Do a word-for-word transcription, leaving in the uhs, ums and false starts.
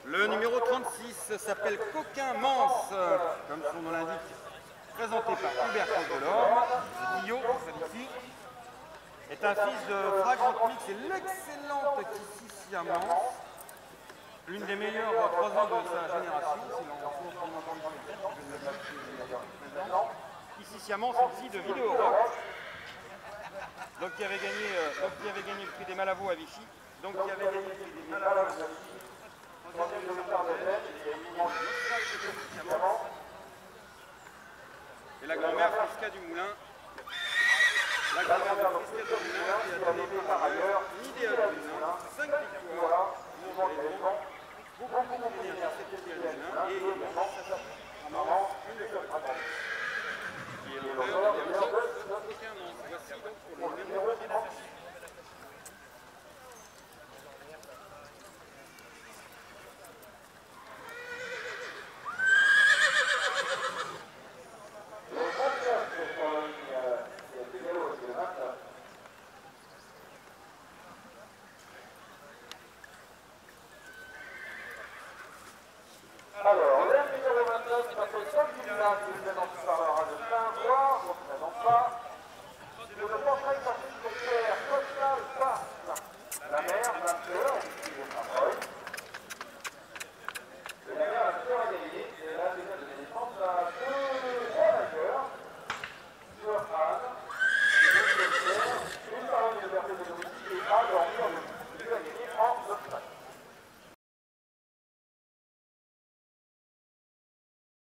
Le numéro trente-six s'appelle Coquin Manse, comme son nom l'indique, présenté par Huberto Delorme, de Dio, ici, est un fils de Fragrant Mix et l'excellente Kissicia Manse, l'une des meilleures trois ans de sa génération, si l'on Kissicia Manse ici de Vidéo Rock, donc qui avait gagné, euh, donc qui avait gagné le prix des Malavots à Vichy, donc qui avait gagné le prix des Malavots à Vichy. Et la grand-mère Frisca du Moulin. La grand-mère de Frisca du Moulin qui a donné par ailleurs l'idéal du Moulin, cinq victoires,